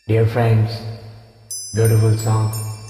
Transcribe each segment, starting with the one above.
Dear friends, beautiful song.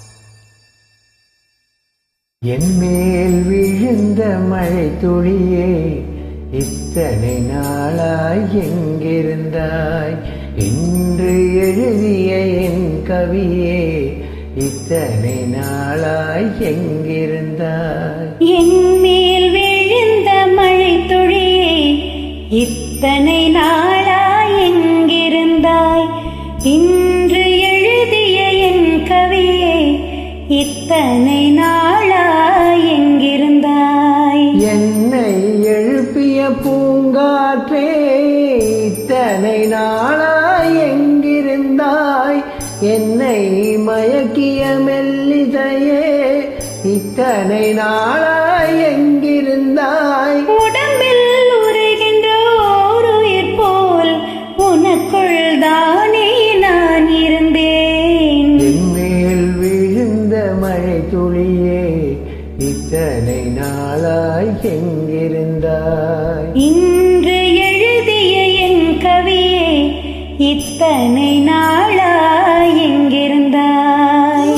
என் மேல் விழுந்த மழை துளியே, இத்தனை நாளாய் எங்கிருந்தாய்? இன்று எழுதிய என் கவியே, இத்தனை நாளாய் எங்கிருந்தாய்? என் மேல் விழுந்த மழை துளியே, இத்தனை நாளாய் எங்கிருந்தாய்? இன்று எழுதிய என் கவியே, இத்தனை நாளாய் எங்கிருந்தாய்? என்னை எழுப்பிய பூங்காற்றே, இத்தனை நாளாய் எங்கிருந்தாய்? என்னை மயக்கிய மெல்லிசையே, இத்தனை நாளாய் எங்கிருந்தாய்? உடம்பில் உரைகின்ற ஓர் உயிர் போல் உனக்குள் தானே நான் இருந்தேன். என் மேல் விழுந்த மழை துளியே, இத்தனை நாளாய் எங்கிருந்தாய்? இன்று எழுதிய என் கவியே, இத்தனை நாளாய் எங்கிருந்தாய்?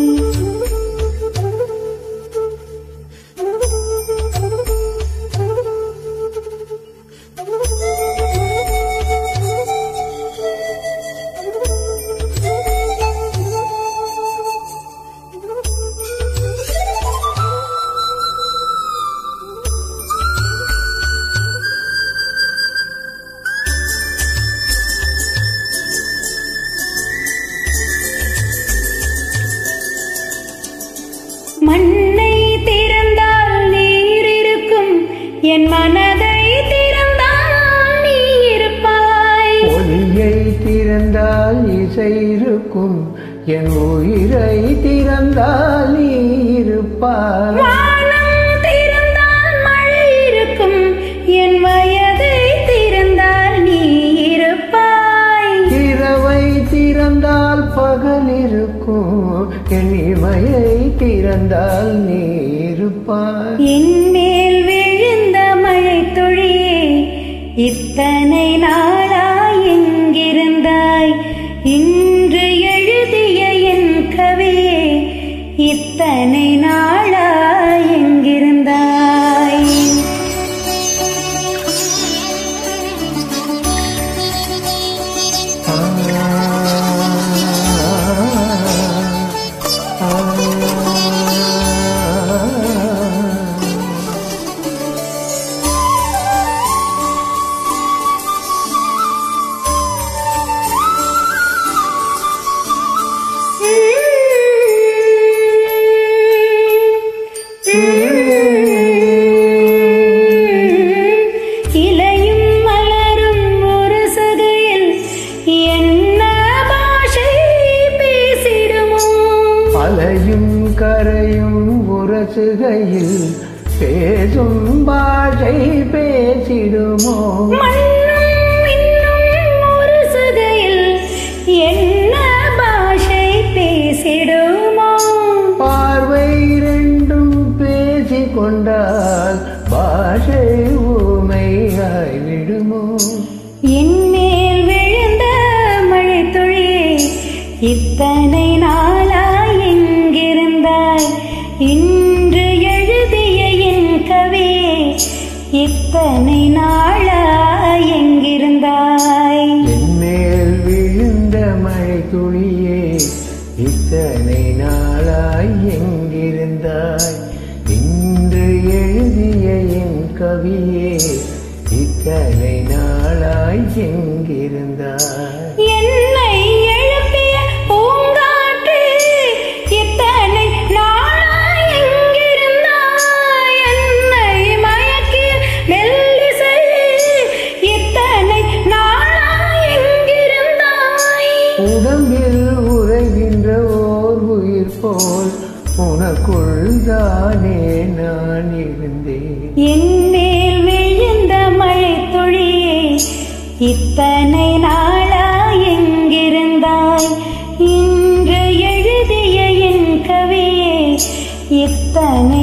மண்ணை திறந்தால் நீர் இருக்கும், என் மனதை திறந்தால் நீ இருப்பாய். ஒளியை திறந்தால் இசை இருக்கும், என் உயிரை திறந்தால் நீ இருப்பாய். வானம் திறந்தால் மழை இருக்கும், என் வயதை திறந்தால் நீ இருப்பாய். இரவை திறந்தால் பகல் இருக்கும், என் இமையை திறந்தால் நீ இருப்பாய். என் மேல் விழுந்த மழை துளியே, இத்தனை நாளாய் எங்கிருந்தாய்? இன்று எழுதிய என் கவியே, இத்தனை நாளாய் எங்கிருந்தாய்? இலையும் மலரும் ஒரு சகையில் என்ன பாஷை பேசிடுமோ? அலையும் கரையும் உரசுகையில் பேசும் பாஷை பேசிடுமோ? மண்ணும் இன்னும் ஒரு சகையில் என்ன பாஷை பேசிடுமோ? பார்வை ரெண்டும் பேசிக்கொண்டால் பாஷை ஊமையாய்விடுமோ? என் மேல் விழுந்த மழை துளியே, இத்தனை நாளாய் எங்கிருந்தாய்? இன்று எழுதிய என் கவியே, இத்தனை நாளாய் எங்கிருந்தாய்? என் மேல் விழுந்த மழை துளியே, இத்தனை நாளாய் எங்கிருந்தாய்? இன்று எழுதிய என் கவியே, இத்தனை நாளாய் எங்கிருந்தாய்? என்னை எழுப்பிய பூங்காற்றே, இத்தனை நாளாய் எங்கிருந்தாய்? என்னை மயக்கிய மெல்லிசையே, இத்தனை நாளாய் எங்கிருந்தாய்? உடம்பில் உறைகின்ற ஓர் உயிர் போல் உனக்குள் தானே நான் இருந்தேன். என் மேல் விழுந்த மழை துளியே, இத்தனை நாளாய் எங்கிருந்தாய்? இன்று எழுதிய என் கவியே, இத்தனை